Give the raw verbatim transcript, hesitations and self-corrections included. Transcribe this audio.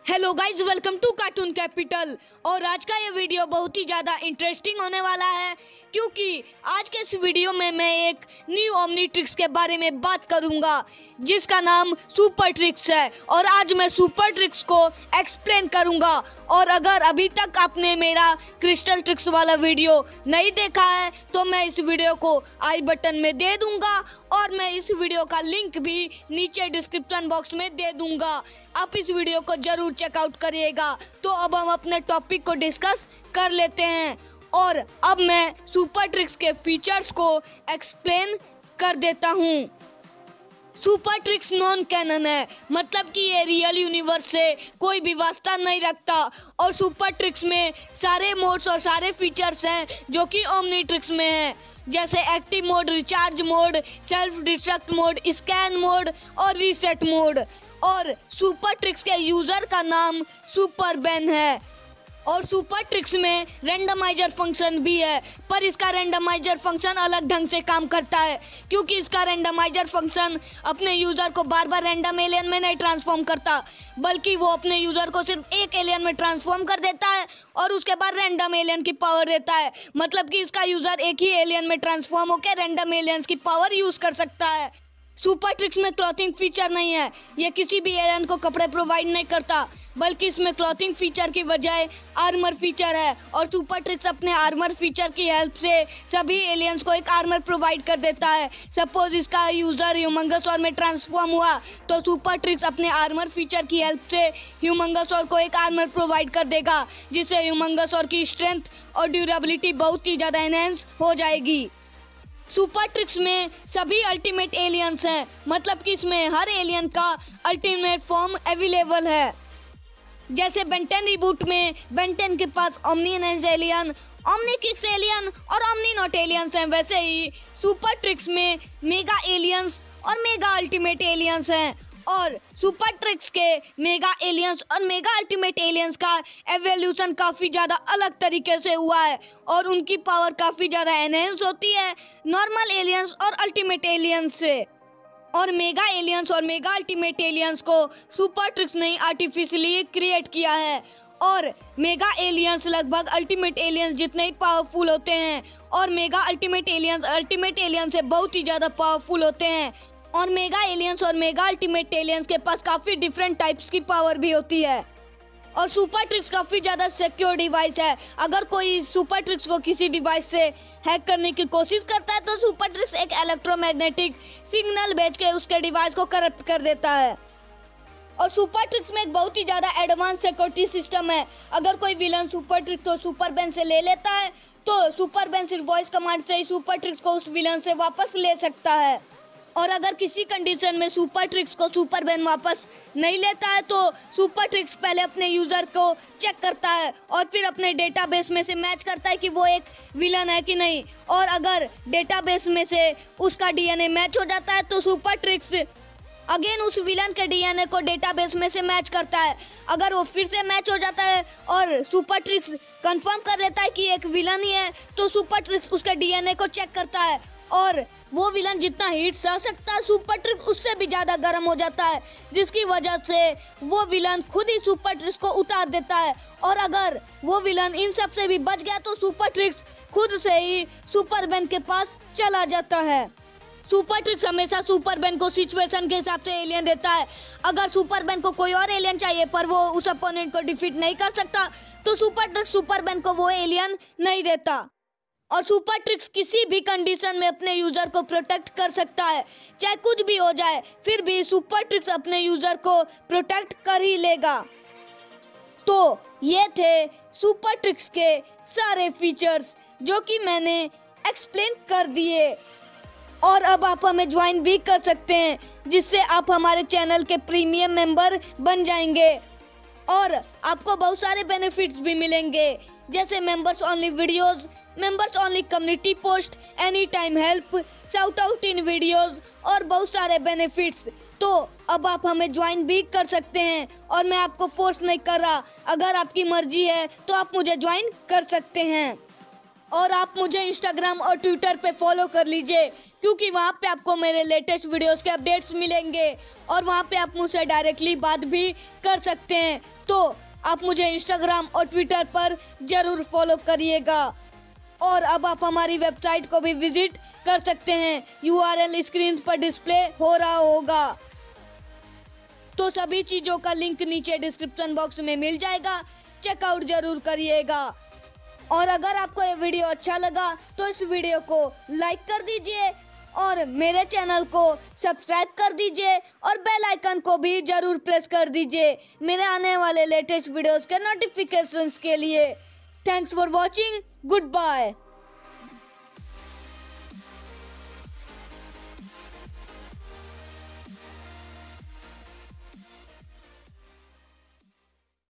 Hello guys, welcome to cartoon capital. और आज का ये वीडियो बहुत ही ज़्यादा इंटरेस्टिंग होने वाला है क्योंकि आज के इस वीडियो में मैं एक न्यू ओमनीट्रिक्स के बारे में बात करूंगा जिसका नाम सुपर ट्रिक्स है। और आज मैं सुपर ट्रिक्स को एक्सप्लेन करूंगा। और अगर अभी तक आपने मेरा क्रिस्टल ट्रिक्स वाला वीडियो नहीं देखा है तो मैं इस वीडियो को आई बटन में दे दूंगा और मैं इस वीडियो का लिंक भी नीचे डिस्क्रिप्शन बॉक्स में दे दूंगा। आप इस वीडियो को जरूर चेकआउट करिएगा। तो अब हम अपने टॉपिक को डिस्कस कर लेते हैं और अब मैं सुपर ट्रिक्स के फीचर्स को एक्सप्लेन कर देता हूँ। सुपर ट्रिक्स नॉन कैनन है, मतलब कि ये रियल यूनिवर्स से कोई भी वास्ता नहीं रखता। और सुपर ट्रिक्स में सारे मोड्स और सारे फीचर्स हैं जो कि ओमनीट्रिक्स में हैं, जैसे active mode, recharge mode, self destruct mode, scan mode और रीसेट मोड। और सुपर ट्रिक्स के यूजर का नाम सुपर बेन है। और सुपर ट्रिक्स में रैंडमाइजर फंक्शन भी है, पर इसका रैंडमाइजर फंक्शन अलग ढंग से काम करता है क्योंकि इसका रैंडमाइजर फंक्शन अपने यूजर को बार बार रैंडम एलियन में नहीं ट्रांसफॉर्म करता, बल्कि वो अपने यूजर को सिर्फ एक एलियन में ट्रांसफॉर्म कर देता है और उसके बाद रैंडम एलियन की पावर देता है। मतलब कि इसका यूजर एक ही एलियन में ट्रांसफॉर्म होकर रैंडम एलियंस की पावर यूज कर सकता है। सुपर ट्रिक्स में क्लॉथिंग फीचर नहीं है, ये किसी भी एलियन को कपड़े प्रोवाइड नहीं करता, बल्कि इसमें क्लॉथिंग फीचर की बजाय आर्मर फीचर है। और सुपर ट्रिक्स अपने आर्मर फीचर की हेल्प से सभी एलियंस को एक आर्मर प्रोवाइड कर देता है। सपोज इसका यूजर ह्यूमंगसौर में ट्रांसफॉर्म हुआ तो सुपर ट्रिक्स अपने आर्मर फीचर की हेल्प से ह्यूमंगसौर को एक आर्मर प्रोवाइड कर देगा, जिससे ह्यूमंगसौर की स्ट्रेंथ और ड्यूरेबिलिटी बहुत ही ज़्यादा एनहेंस हो जाएगी। सुपर ट्रिक्स में सभी अल्टीमेट एलियंस हैं, मतलब कि इसमें हर एलियन का अल्टीमेट फॉर्म अवेलेबल है। जैसे बेंटेन रिबूट में बेंटेन के पास omni enhance alien, omni kicks alien और ओमनी नॉट एलियंस हैं, वैसे ही सुपर ट्रिक्स में मेगा एलियंस और मेगा अल्टीमेट एलियंस हैं। और सुपर ट्रिक्स के मेगा एलियंस और मेगा अल्टीमेट एलियंस का एवोल्यूशन काफ़ी ज़्यादा अलग तरीके से हुआ है और उनकी पावर काफ़ी ज़्यादा एनहेंस होती है नॉर्मल एलियंस और अल्टीमेट एलियंस से। और मेगा एलियंस और मेगा अल्टीमेट एलियंस को सुपर ट्रिक्स ने आर्टिफिशियली क्रिएट किया है। और मेगा एलियंस लगभग अल्टीमेट एलियंस जितने ही पावरफुल होते हैं और mega ultimate aliens ultimate aliens से बहुत ही ज़्यादा पावरफुल होते हैं। और मेगा एलियंस और मेगा अल्टीमेट एलियंस के पास काफ़ी डिफरेंट टाइप्स की पावर भी होती है। और सुपर ट्रिक्स काफ़ी ज़्यादा सिक्योर डिवाइस है। अगर कोई सुपर ट्रिक्स को किसी डिवाइस से हैक करने की कोशिश करता है तो सुपर ट्रिक्स एक इलेक्ट्रोमैग्नेटिक सिग्नल भेज के उसके डिवाइस को करप्ट कर देता है। और सुपर ट्रिक्स में एक बहुत ही ज़्यादा एडवांस सिक्योरिटी सिस्टम है। अगर कोई विलन सुपर ट्रिक्स को सुपर बेन से ले लेता है तो सुपर बेन सिर्फ वॉइस कमांड से ही सुपर ट्रिक्स को उस विलन से वापस ले सकता है। और अगर किसी कंडीशन में सुपर ट्रिक्स को सुपर बेन वापस नहीं लेता है तो सुपर ट्रिक्स पहले अपने यूज़र को चेक करता है और फिर अपने डेटाबेस में से मैच करता है कि वो एक विलन है कि नहीं। और अगर डेटाबेस में से उसका डीएनए मैच हो जाता है तो सुपर ट्रिक्स अगेन उस विलन के डीएनए को डेटाबेस में से मैच करता है। अगर वो फिर से मैच हो जाता है और सुपर ट्रिक्स कंफर्म कर लेता है कि एक विलन ही है तो सुपर ट्रिक्स उसके डीएनए को चेक करता है और वो विलन जितना हीट सह सकता है सुपर ट्रिक्स उससे भी ज़्यादा गर्म हो जाता है, जिसकी वजह से वो विलन खुद ही सुपर ट्रिक्स को उतार देता है। और अगर वो विलन इन सब से भी बच गया तो सुपर ट्रिक्स खुद से ही सुपर बेन के पास चला जाता है। सुपर ट्रिक्स हमेशा सुपर बेन को सिचुएशन के हिसाब से एलियन देता है। अगर सुपर बेन को कोई और एलियन चाहिए पर वो उस अपोनेंट को डिफीट नहीं कर सकता तो सुपर ट्रिक्स सुपर बेन को वो एलियन नहीं देता। और सुपर ट्रिक्स किसी भी कंडीशन में अपने यूज़र को प्रोटेक्ट कर सकता है, चाहे कुछ भी हो जाए फिर भी सुपर ट्रिक्स अपने यूज़र को प्रोटेक्ट कर ही लेगा। तो ये थे सुपर ट्रिक्स के सारे फीचर्स जो कि मैंने एक्सप्लेन कर दिए। और अब आप हमें ज्वाइन भी कर सकते हैं जिससे आप हमारे चैनल के प्रीमियम मेंबर बन जाएंगे और आपको बहुत सारे बेनिफिट्स भी मिलेंगे, जैसे members only videos, members only community post, any time help, shout out in videos और बहुत सारे बेनिफिट्स। तो अब आप हमें ज्वाइन भी कर सकते हैं और मैं आपको फोर्स नहीं कर रहा, अगर आपकी मर्जी है तो आप मुझे ज्वाइन कर सकते हैं। और आप मुझे इंस्टाग्राम और ट्विटर पे फॉलो कर लीजिए, क्योंकि वहाँ पे आपको मेरे लेटेस्ट वीडियोस के अपडेट्स मिलेंगे और वहाँ पे आप मुझसे डायरेक्टली बात भी कर सकते हैं। तो आप मुझे इंस्टाग्राम और ट्विटर पर ज़रूर फॉलो करिएगा। और अब आप हमारी वेबसाइट को भी विजिट कर सकते हैं, यू आर एल स्क्रीन पर डिस्प्ले हो रहा होगा। तो सभी चीज़ों का लिंक नीचे डिस्क्रिप्शन बॉक्स में मिल जाएगा, चेकआउट जरूर करिएगा। और अगर आपको ये वीडियो अच्छा लगा तो इस वीडियो को लाइक कर दीजिए और मेरे चैनल को सब्सक्राइब कर दीजिए और बेल आइकन को भी जरूर प्रेस कर दीजिए मेरे आने वाले लेटेस्ट वीडियोस के नोटिफिकेशंस के लिए। Thanks for watching, good bye.